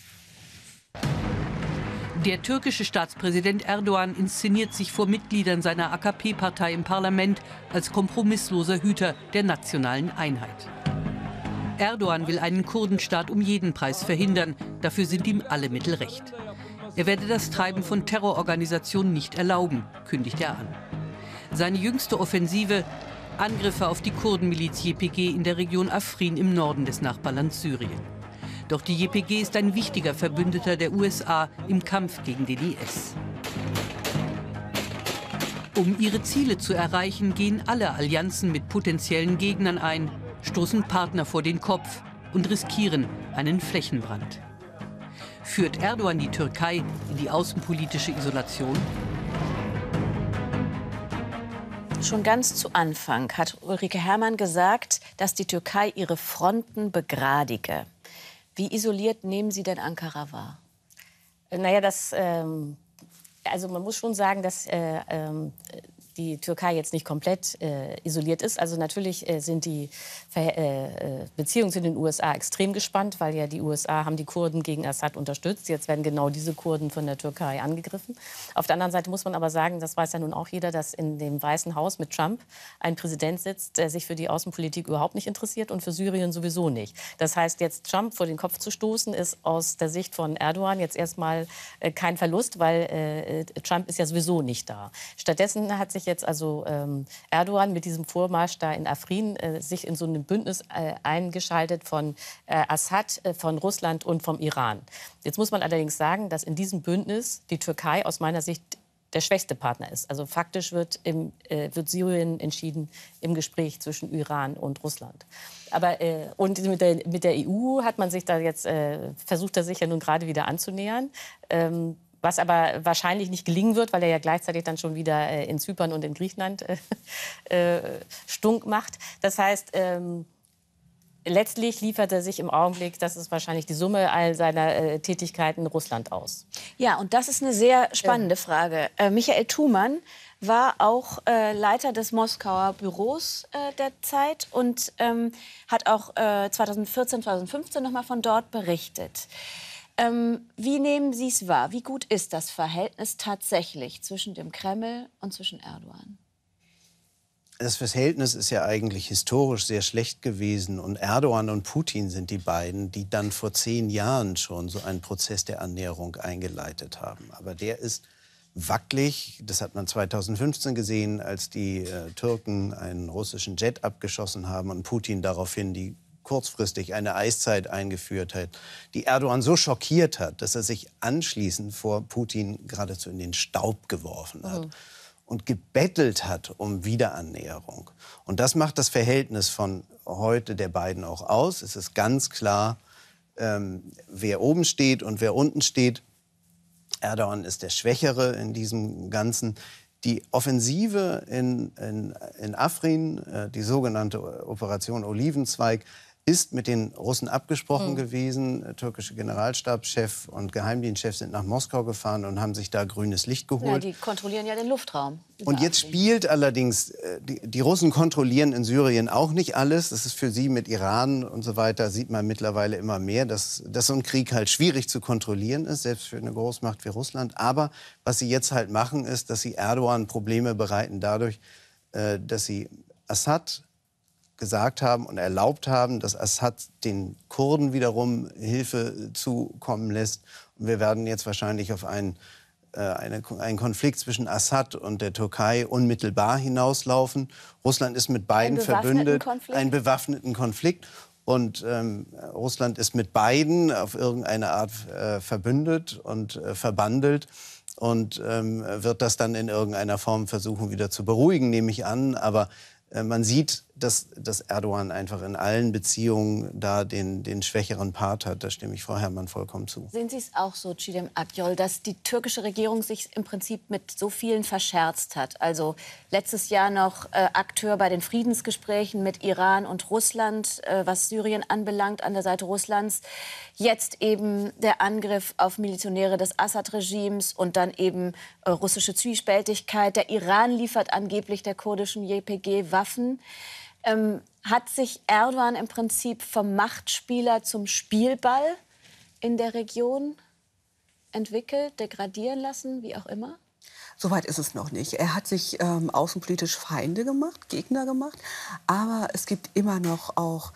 Der türkische Staatspräsident Erdogan inszeniert sich vor Mitgliedern seiner A K P-Partei im Parlament als kompromissloser Hüter der nationalen Einheit. Erdogan will einen Kurdenstaat um jeden Preis verhindern. Dafür sind ihm alle Mittel recht. Er werde das Treiben von Terrororganisationen nicht erlauben, kündigt er an. Seine jüngste Offensive: Angriffe auf die Kurdenmiliz J P G in der Region Afrin im Norden des Nachbarlands Syrien. Doch die J P G ist ein wichtiger Verbündeter der U S A im Kampf gegen den I S. Um ihre Ziele zu erreichen, gehen alle Allianzen mit potenziellen Gegnern ein, stoßen Partner vor den Kopf und riskieren einen Flächenbrand. Führt Erdogan die Türkei in die außenpolitische Isolation? Schon ganz zu Anfang hat Ulrike Herrmann gesagt, dass die Türkei ihre Fronten begradige. Wie isoliert nehmen Sie denn Ankara wahr? Naja, das, ähm, also man muss schon sagen, dass äh, ähm, die Türkei jetzt nicht komplett äh, isoliert ist. Also natürlich äh, sind die Ver äh, Beziehungen zu den U S A extrem gespannt, weil ja die U S A haben die Kurden gegen Assad unterstützt. Jetzt werden genau diese Kurden von der Türkei angegriffen. Auf der anderen Seite muss man aber sagen, das weiß ja nun auch jeder, dass in dem Weißen Haus mit Trump ein Präsident sitzt, der sich für die Außenpolitik überhaupt nicht interessiert und für Syrien sowieso nicht. Das heißt, jetzt Trump vor den Kopf zu stoßen, ist aus der Sicht von Erdogan jetzt erstmal äh, kein Verlust, weil äh, Trump ist ja sowieso nicht da. Stattdessen hat sich jetzt also ähm, Erdogan mit diesem Vormarsch da in Afrin äh, sich in so ein Bündnis äh, eingeschaltet von äh, Assad, äh, von Russland und vom Iran. Jetzt muss man allerdings sagen, dass in diesem Bündnis die Türkei aus meiner Sicht der schwächste Partner ist. Also faktisch wird, im, äh, wird Syrien entschieden im Gespräch zwischen Iran und Russland. Aber äh, und mit der, mit der E U hat man sich da jetzt äh, versucht, er sich ja nun gerade wieder anzunähern. Ähm, Was aber wahrscheinlich nicht gelingen wird, weil er ja gleichzeitig dann schon wieder äh, in Zypern und in Griechenland äh, äh, stunk macht. Das heißt, ähm, letztlich liefert er sich im Augenblick, das ist wahrscheinlich die Summe all seiner äh, Tätigkeiten, Russland aus. Ja, und das ist eine sehr spannende ja. Frage. Äh, Michael Thumann war auch äh, Leiter des Moskauer Büros äh, der Zeit und ähm, hat auch äh, zweitausendvierzehn, zweitausendfünfzehn noch mal von dort berichtet. Ähm, wie nehmen Sie es wahr? Wie gut ist das Verhältnis tatsächlich zwischen dem Kreml und zwischen Erdogan? Das Verhältnis ist ja eigentlich historisch sehr schlecht gewesen. Und Erdogan und Putin sind die beiden, die dann vor zehn Jahren schon so einen Prozess der Annäherung eingeleitet haben. Aber der ist wackelig. Das hat man zweitausendfünfzehn gesehen, als die äh, Türken einen russischen Jet abgeschossen haben und Putin daraufhin die kurzfristig eine Eiszeit eingeführt hat, die Erdogan so schockiert hat, dass er sich anschließend vor Putin geradezu in den Staub geworfen hat. Mhm. Und gebettelt hat um Wiederannäherung. Und das macht das Verhältnis von heute der beiden auch aus. Es ist ganz klar, ähm, wer oben steht und wer unten steht. Erdogan ist der Schwächere in diesem Ganzen. Die Offensive in, in, in Afrin, äh, die sogenannte Operation Olivenzweig, ist mit den Russen abgesprochen mhm. gewesen. Der türkische Generalstabschef und Geheimdienstchef sind nach Moskau gefahren und haben sich da grünes Licht geholt. Ja, die kontrollieren ja den Luftraum. Und jetzt spielt allerdings, die, die Russen kontrollieren in Syrien auch nicht alles. Das ist für sie mit Iran und so weiter, sieht man mittlerweile immer mehr, dass, dass so ein Krieg halt schwierig zu kontrollieren ist, selbst für eine Großmacht wie Russland. Aber was sie jetzt halt machen, ist, dass sie Erdogan Probleme bereiten dadurch, äh, dass sie Assad gesagt haben und erlaubt haben, dass Assad den Kurden wiederum Hilfe zukommen lässt. Und wir werden jetzt wahrscheinlich auf einen, äh, eine, einen Konflikt zwischen Assad und der Türkei unmittelbar hinauslaufen. Russland ist mit beiden verbündet, einen bewaffneten Konflikt. Und ähm, Russland ist mit beiden auf irgendeine Art äh, verbündet und äh, verbandelt und ähm, wird das dann in irgendeiner Form versuchen, wieder zu beruhigen, nehme ich an. Aber äh, man sieht, dass, dass Erdogan einfach in allen Beziehungen da den, den schwächeren Part hat. Da stimme ich Frau Herrmann vollkommen zu. Sehen Sie es auch so, Çiğdem Akyol, dass die türkische Regierung sich im Prinzip mit so vielen verscherzt hat? Also letztes Jahr noch äh, Akteur bei den Friedensgesprächen mit Iran und Russland, äh, was Syrien anbelangt, an der Seite Russlands. Jetzt eben der Angriff auf Milizionäre des Assad-Regimes und dann eben äh, russische Zwiespältigkeit. Der Iran liefert angeblich der kurdischen J P G Waffen. Ähm, hat sich Erdogan im Prinzip vom Machtspieler zum Spielball in der Region entwickelt, degradieren lassen, wie auch immer? Soweit ist es noch nicht. Er hat sich ähm, außenpolitisch Feinde gemacht, Gegner gemacht. Aber es gibt immer noch auch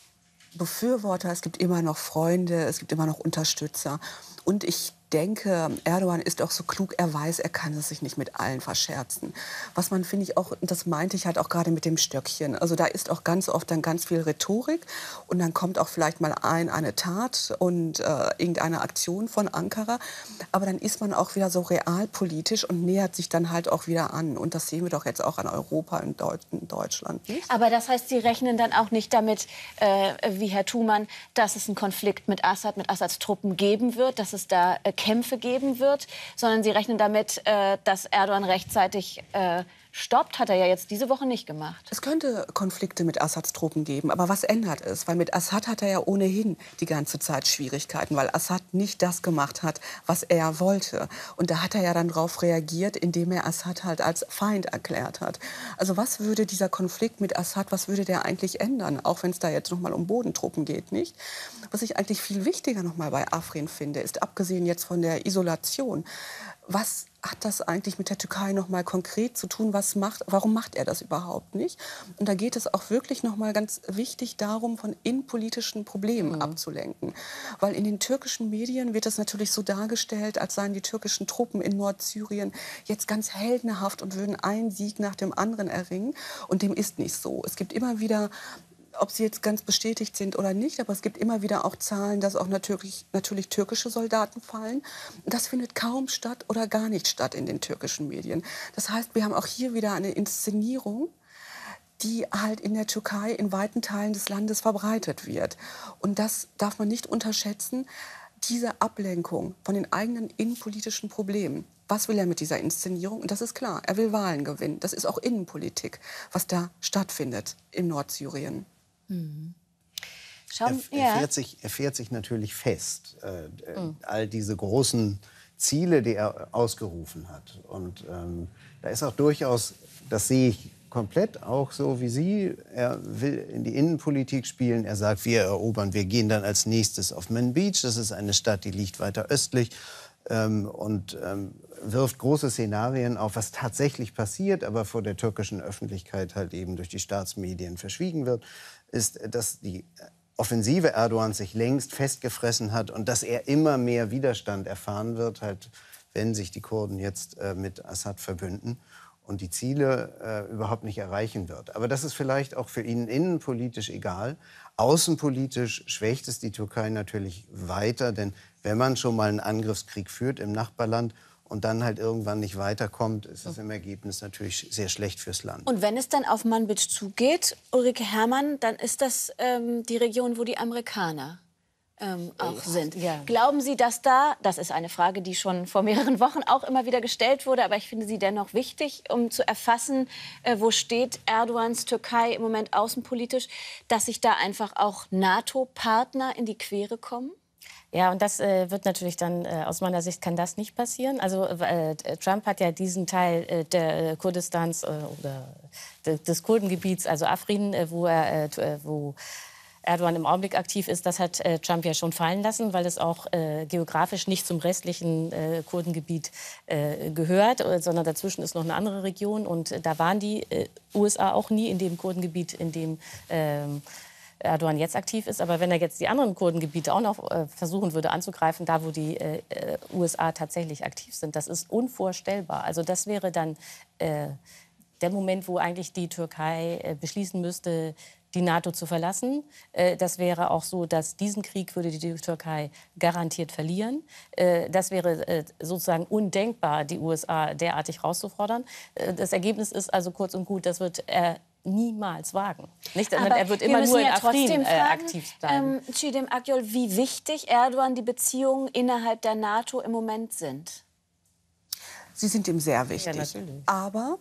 Befürworter, es gibt immer noch Freunde, es gibt immer noch Unterstützer. Und ich denke, Erdogan ist auch so klug, er weiß, er kann es sich nicht mit allen verscherzen. Was man, finde ich, auch, das meinte ich halt auch gerade mit dem Stöckchen. Also da ist auch ganz oft dann ganz viel Rhetorik und dann kommt auch vielleicht mal ein, eine Tat und äh, irgendeine Aktion von Ankara. Aber dann ist man auch wieder so realpolitisch und nähert sich dann halt auch wieder an. Und das sehen wir doch jetzt auch an Europa und Deut in Deutschland. Nicht? Aber das heißt, Sie rechnen dann auch nicht damit, äh, wie Herr Thumann, dass es einen Konflikt mit Assad, mit Assads Truppen geben wird, dass es da äh, Kämpfe geben wird, sondern Sie rechnen damit, äh, dass Erdogan rechtzeitig äh, stoppt. Hat er ja jetzt diese Woche nicht gemacht. Es könnte Konflikte mit Assads Truppen geben, aber was ändert es? Weil mit Assad hat er ja ohnehin die ganze Zeit Schwierigkeiten, weil Assad nicht das gemacht hat, was er wollte. Und da hat er ja dann darauf reagiert, indem er Assad halt als Feind erklärt hat. Also was würde dieser Konflikt mit Assad, was würde der eigentlich ändern? Auch wenn es da jetzt noch mal um Bodentruppen geht, nicht? Was ich eigentlich viel wichtiger noch mal bei Afrin finde, ist, abgesehen jetzt von der Isolation, was hat das eigentlich mit der Türkei noch mal konkret zu tun? Was macht, warum macht er das überhaupt nicht? Und da geht es auch wirklich noch mal ganz wichtig darum, von innenpolitischen Problemen mhm. abzulenken. Weil in den türkischen Medien wird das natürlich so dargestellt, als seien die türkischen Truppen in Nordsyrien jetzt ganz heldenhaft und würden einen Sieg nach dem anderen erringen. Und dem ist nicht so. Es gibt immer wieder, ob sie jetzt ganz bestätigt sind oder nicht, aber es gibt immer wieder auch Zahlen, dass auch natürlich, natürlich türkische Soldaten fallen. Das findet kaum statt oder gar nicht statt in den türkischen Medien. Das heißt, wir haben auch hier wieder eine Inszenierung, die halt in der Türkei in weiten Teilen des Landes verbreitet wird. Und das darf man nicht unterschätzen, diese Ablenkung von den eigenen innenpolitischen Problemen. Was will er mit dieser Inszenierung? Und das ist klar, er will Wahlen gewinnen. Das ist auch Innenpolitik, was da stattfindet in Nordsyrien. Mhm. Schauen, er, er, fährt sich, er fährt sich natürlich fest. Äh, mhm. All diese großen Ziele, die er ausgerufen hat. Und ähm, da ist auch durchaus, das sehe ich komplett auch so wie Sie, er will in die Innenpolitik spielen. Er sagt, wir erobern, wir gehen dann als nächstes auf Manbij. Das ist eine Stadt, die liegt weiter östlich. Ähm, und ähm, wirft große Szenarien auf, was tatsächlich passiert, aber vor der türkischen Öffentlichkeit halt eben durch die Staatsmedien verschwiegen wird, ist, dass die Offensive Erdogans sich längst festgefressen hat und dass er immer mehr Widerstand erfahren wird, halt, wenn sich die Kurden jetzt äh, mit Assad verbünden und die Ziele äh, überhaupt nicht erreichen wird. Aber das ist vielleicht auch für ihn innenpolitisch egal. Außenpolitisch schwächt es die Türkei natürlich weiter, denn wenn man schon mal einen Angriffskrieg führt im Nachbarland und dann halt irgendwann nicht weiterkommt, ist es im Ergebnis natürlich sehr schlecht fürs Land. Und wenn es dann auf Manbij zugeht, Ulrike Herrmann, dann ist das ähm, die Region, wo die Amerikaner ähm, auch sind. Ja. Glauben Sie, dass da, das ist eine Frage, die schon vor mehreren Wochen auch immer wieder gestellt wurde, aber ich finde sie dennoch wichtig, um zu erfassen, äh, wo steht Erdogans Türkei im Moment außenpolitisch, dass sich da einfach auch NATO-Partner in die Quere kommen? Ja, und das äh, wird natürlich dann, äh, aus meiner Sicht kann das nicht passieren. Also äh, Trump hat ja diesen Teil äh, der Kurdistans äh, oder de, des Kurdengebiets, also Afrin, äh, wo, er, äh, wo Erdogan im Augenblick aktiv ist, das hat äh, Trump ja schon fallen lassen, weil es auch äh, geografisch nicht zum restlichen äh, Kurdengebiet äh, gehört, äh, sondern dazwischen ist noch eine andere Region. Und äh, da waren die äh, U S A auch nie in dem Kurdengebiet, in dem äh, Erdogan jetzt aktiv ist. Aber wenn er jetzt die anderen Kurdengebiete auch noch äh, versuchen würde anzugreifen, da wo die äh, U S A tatsächlich aktiv sind, das ist unvorstellbar. Also das wäre dann äh, der Moment, wo eigentlich die Türkei äh, beschließen müsste, die NATO zu verlassen. Äh, das wäre auch so, dass diesen Krieg würde die Türkei garantiert verlieren. Äh, das wäre äh, sozusagen undenkbar, die U S A derartig rauszufordern. Äh, das Ergebnis ist also kurz und gut, das wird er niemals wagen. Nicht? Aber er wird immer wir nur in ja Afrin fragen, äh, aktiv bleiben. Ähm, Chidem Akyol, wie wichtig Erdogan die Beziehungen innerhalb der NATO im Moment sind? Sie sind ihm sehr wichtig. Ja, natürlich. Aber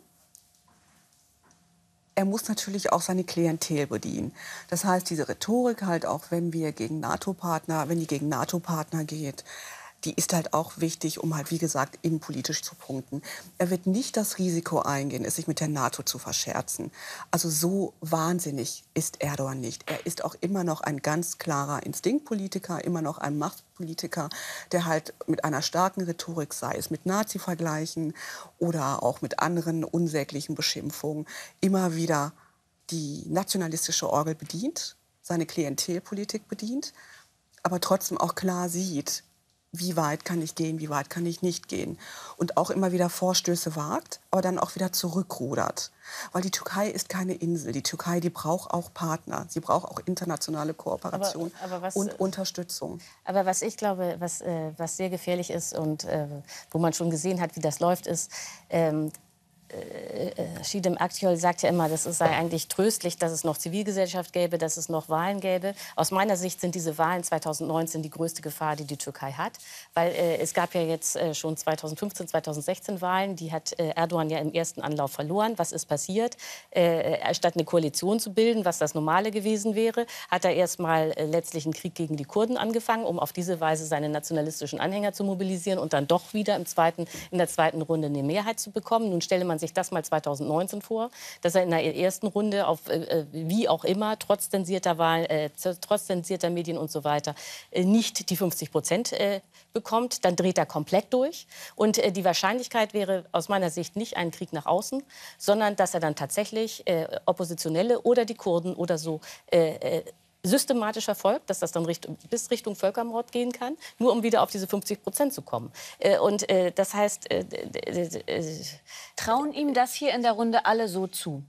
er muss natürlich auch seine Klientel bedienen. Das heißt, diese Rhetorik halt auch, wenn wir gegen NATO-Partner, wenn die gegen NATO-Partner geht, die ist halt auch wichtig, um halt, wie gesagt, innenpolitisch zu punkten. Er wird nicht das Risiko eingehen, es sich mit der NATO zu verscherzen. Also so wahnsinnig ist Erdogan nicht. Er ist auch immer noch ein ganz klarer Instinktpolitiker, immer noch ein Machtpolitiker, der halt mit einer starken Rhetorik, sei es mit Nazi-Vergleichen oder auch mit anderen unsäglichen Beschimpfungen, immer wieder die nationalistische Orgel bedient, seine Klientelpolitik bedient, aber trotzdem auch klar sieht, wie weit kann ich gehen, wie weit kann ich nicht gehen. Und auch immer wieder Vorstöße wagt, aber dann auch wieder zurückrudert. Weil die Türkei ist keine Insel. Die Türkei, die braucht auch Partner. Sie braucht auch internationale Kooperation aber, aber was, und Unterstützung. Aber was ich glaube, was, äh, was sehr gefährlich ist und äh, wo man schon gesehen hat, wie das läuft, ist, ähm, Chidem Akyol sagt ja immer, das sei eigentlich tröstlich, dass es noch Zivilgesellschaft gäbe, dass es noch Wahlen gäbe. Aus meiner Sicht sind diese Wahlen zweitausendneunzehn die größte Gefahr, die die Türkei hat. Weil äh, es gab ja jetzt äh, schon zweitausendfünfzehn, zweitausendsechzehn Wahlen, die hat äh, Erdogan ja im ersten Anlauf verloren. Was ist passiert? Äh, statt eine Koalition zu bilden, was das Normale gewesen wäre, hat er erst mal äh, letztlich einen Krieg gegen die Kurden angefangen, um auf diese Weise seine nationalistischen Anhänger zu mobilisieren und dann doch wieder im zweiten, in der zweiten Runde eine Mehrheit zu bekommen. Nun stelle man sich das mal zweitausendneunzehn vor, dass er in der ersten Runde auf äh, wie auch immer trotz zensierter Wahlen, äh, trotz zensierter Medien und so weiter äh, nicht die fünfzig Prozent äh, bekommt, dann dreht er komplett durch und äh, die Wahrscheinlichkeit wäre aus meiner Sicht nicht ein Krieg nach außen, sondern dass er dann tatsächlich äh, Oppositionelle oder die Kurden oder so äh, äh, systematisch verfolgt, dass das dann Richtung, bis Richtung Völkermord gehen kann, nur um wieder auf diese fünfzig Prozent zu kommen. Äh, und äh, das heißt... Äh, äh, Trauen ihm das hier in der Runde alle so zu?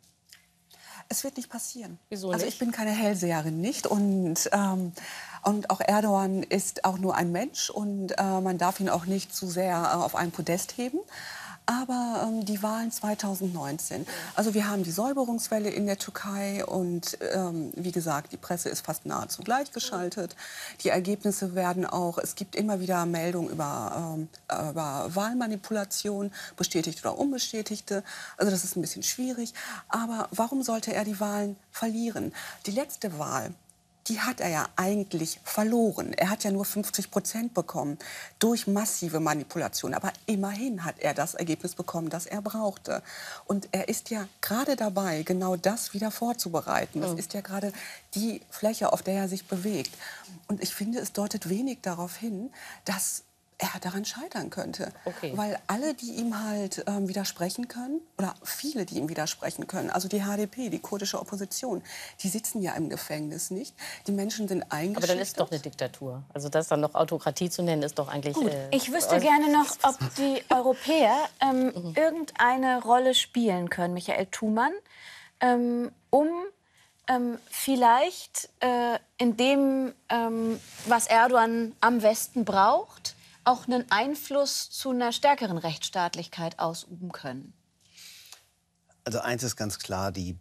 Es wird nicht passieren. Wieso also nicht? ich bin keine Hellseherin, nicht? Und, ähm, und auch Erdogan ist auch nur ein Mensch und äh, man darf ihn auch nicht zu sehr äh, auf ein Podest heben. Aber ähm, die Wahlen zweitausendneunzehn, also wir haben die Säuberungswelle in der Türkei und ähm, wie gesagt, die Presse ist fast nahezu gleichgeschaltet. Die Ergebnisse werden auch, es gibt immer wieder Meldungen über, ähm, über Wahlmanipulation, bestätigte oder unbestätigte. Also das ist ein bisschen schwierig. Aber warum sollte er die Wahlen verlieren? Die letzte Wahl, die hat er ja eigentlich verloren. Er hat ja nur fünfzig Prozent bekommen durch massive Manipulation. Aber immerhin hat er das Ergebnis bekommen, das er brauchte. Und er ist ja gerade dabei, genau das wieder vorzubereiten. Das ist ja gerade die Fläche, auf der er sich bewegt. Und ich finde, es deutet wenig darauf hin, dass er daran scheitern könnte. Okay. Weil alle, die ihm halt ähm, widersprechen können, oder viele, die ihm widersprechen können, also die H D P, die kurdische Opposition, die sitzen ja im Gefängnis, nicht? Die Menschen sind eingeschüchtert. Aber dann ist doch eine Diktatur. Also das dann noch Autokratie zu nennen, ist doch eigentlich... Äh, Ich wüsste gerne noch, ob die Europäer ähm, irgendeine Rolle spielen können, Michael Thumann, ähm, um ähm, vielleicht äh, in dem, ähm, was Erdogan am Westen braucht, auch einen Einfluss zu einer stärkeren Rechtsstaatlichkeit ausüben können? Also eins ist ganz klar, die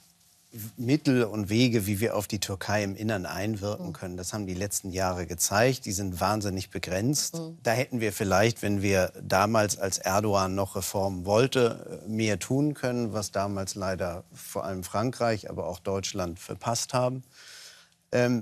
Mittel und Wege, wie wir auf die Türkei im Innern einwirken können, das haben die letzten Jahre gezeigt. Die sind wahnsinnig begrenzt. Mhm. Da hätten wir vielleicht, wenn wir damals, als Erdogan noch Reformen wollte, mehr tun können, was damals leider vor allem Frankreich, aber auch Deutschland verpasst haben. Ähm,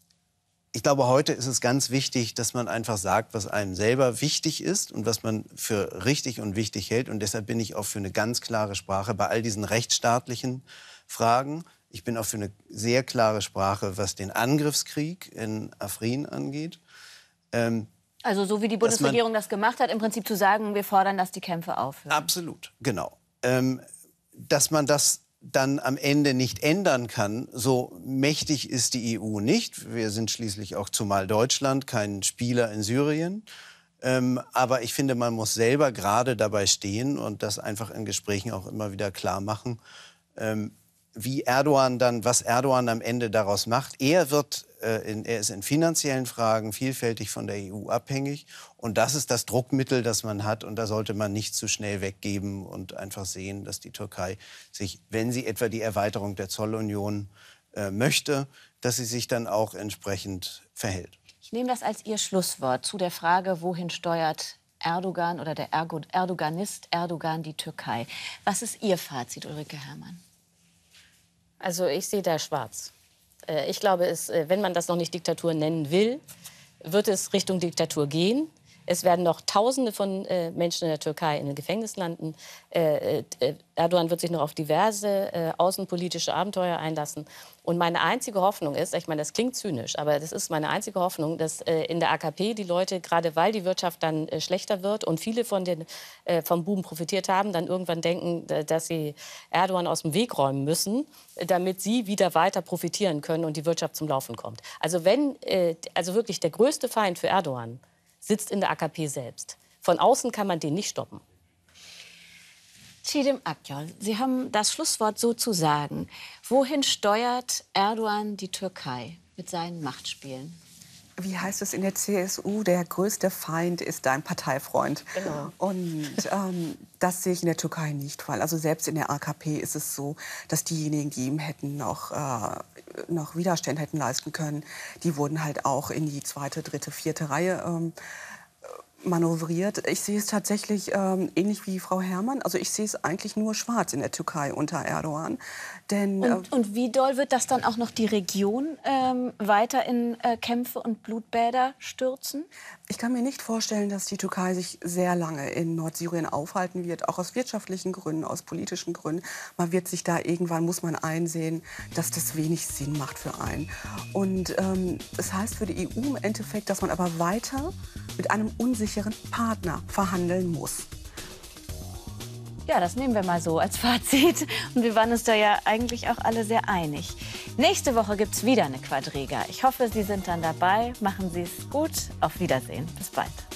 Ich glaube, heute ist es ganz wichtig, dass man einfach sagt, was einem selber wichtig ist und was man für richtig und wichtig hält. Und deshalb bin ich auch für eine ganz klare Sprache bei all diesen rechtsstaatlichen Fragen. Ich bin auch für eine sehr klare Sprache, was den Angriffskrieg in Afrin angeht. Ähm, also so wie die Bundesregierung das gemacht hat, im Prinzip zu sagen, wir fordern, dass die Kämpfe aufhören. Absolut, genau. Ähm, dass man das dann am Ende nicht ändern kann, so mächtig ist die E U nicht. Wir sind schließlich auch, zumal Deutschland, kein Spieler in Syrien. Ähm, aber ich finde, man muss selber gerade dabei stehen und das einfach in Gesprächen auch immer wieder klar machen, ähm, wie Erdogan dann, was Erdogan am Ende daraus macht. Er wird, äh, in, er ist in finanziellen Fragen vielfältig von der E U abhängig. Und das ist das Druckmittel, das man hat. Und da sollte man nicht zu schnell weggeben und einfach sehen, dass die Türkei sich, wenn sie etwa die Erweiterung der Zollunion äh, möchte, dass sie sich dann auch entsprechend verhält. Ich nehme das als Ihr Schlusswort zu der Frage, wohin steuert Erdogan oder der Ergo Erdoganist Erdogan die Türkei. Was ist Ihr Fazit, Ulrike Herrmann? Also ich sehe da schwarz. Ich glaube, es, wenn man das noch nicht Diktatur nennen will, wird es Richtung Diktatur gehen. Es werden noch Tausende von äh, Menschen in der Türkei in den Gefängnis landen. Äh, äh, Erdogan wird sich noch auf diverse äh, außenpolitische Abenteuer einlassen. Und meine einzige Hoffnung ist, ich meine, das klingt zynisch, aber das ist meine einzige Hoffnung, dass äh, in der A K P die Leute, gerade weil die Wirtschaft dann äh, schlechter wird und viele von den, äh, vom Boom profitiert haben, dann irgendwann denken, dass sie Erdogan aus dem Weg räumen müssen, damit sie wieder weiter profitieren können und die Wirtschaft zum Laufen kommt. Also wenn, äh, also wirklich der größte Feind für Erdogan sitzt in der A K P selbst. Von außen kann man den nicht stoppen. Çiğdem Akyol, Sie haben das Schlusswort sozusagen. Wohin steuert Erdogan die Türkei mit seinen Machtspielen? Wie heißt es in der C S U? Der größte Feind ist dein Parteifreund. Genau. Und ähm, das sehe ich in der Türkei nicht, weil also selbst in der A K P ist es so, dass diejenigen, die ihm hätten noch, äh, noch Widerstand hätten leisten können, die wurden halt auch in die zweite, dritte, vierte Reihe ähm, manövriert. Ich sehe es tatsächlich ähm, ähnlich wie Frau Herrmann. Also ich sehe es eigentlich nur schwarz in der Türkei unter Erdogan. Denn, Und, äh, und wie doll wird das dann auch noch die Region ähm, weiter in äh, Kämpfe und Blutbäder stürzen? ich kann mir nicht vorstellen, dass die Türkei sich sehr lange in Nordsyrien aufhalten wird, auch aus wirtschaftlichen Gründen, aus politischen Gründen. Man wird sich da irgendwann, muss man einsehen, dass das wenig Sinn macht für einen. Und ähm, das heißt für die E U im Endeffekt, dass man aber weiter mit einem unsicheren Partner verhandeln muss. Ja, das nehmen wir mal so als Fazit. Und wir waren uns da ja eigentlich auch alle sehr einig. Nächste Woche gibt es wieder eine Quadriga. Ich hoffe, Sie sind dann dabei. Machen Sie es gut. Auf Wiedersehen. Bis bald.